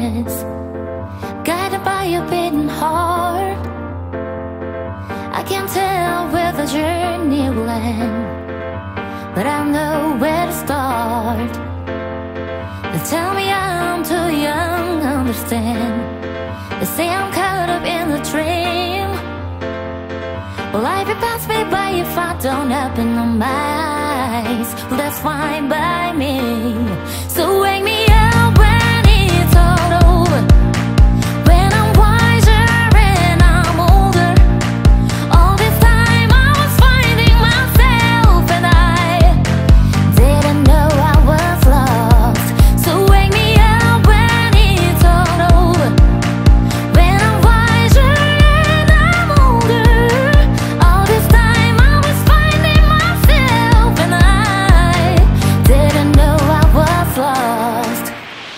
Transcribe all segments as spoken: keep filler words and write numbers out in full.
darkness, guided by a beating heart. I can't tell where the journey will end, but I know where to start. They tell me I'm too young to understand. They say I'm caught up in the dream. Will life will pass me by if I don't open my eyes? Well, that's fine by me. So wake me up when it's all over, when I'm wiser and I'm older. All this time I was finding myself and I didn't know I was lost. So wake me up when it's all over, when I'm wiser and I'm older. All this time I was finding myself and I didn't know I was lost.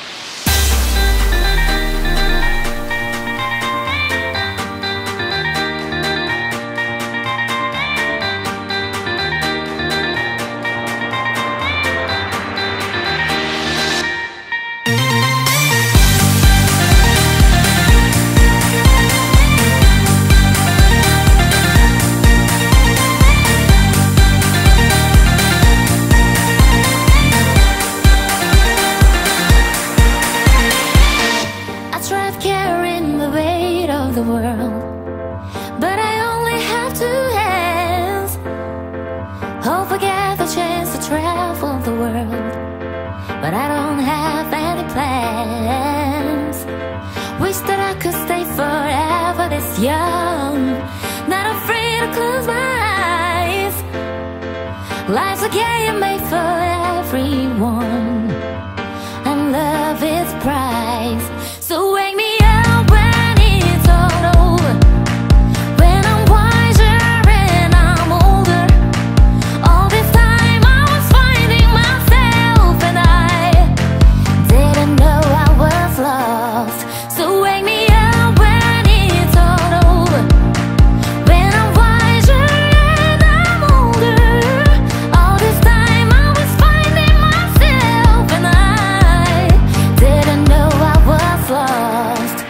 I tried carrying the weight of the world, but I only have two hands. Hope I get the chance to travel the world, but I don't have any plans. Wish that I could stay forever this young, not afraid to close my eyes. Life's a game made for everyone, and love is prize. So wake me up when it's all over, when I'm wiser and I'm older. All this time I was finding myself and I didn't know I was lost. So wake me up when it's all over, when I'm wiser and I'm older. All this time I was finding myself and I didn't know I was lost.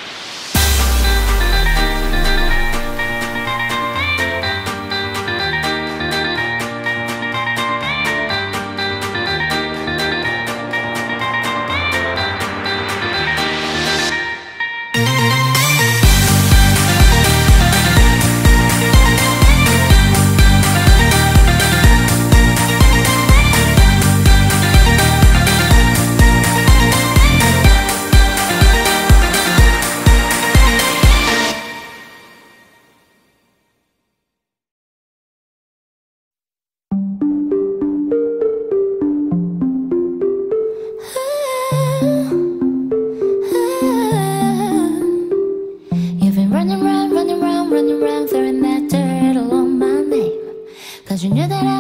You've been running around, running around, running around, throwing that dirt all on my name, 'cause you knew that I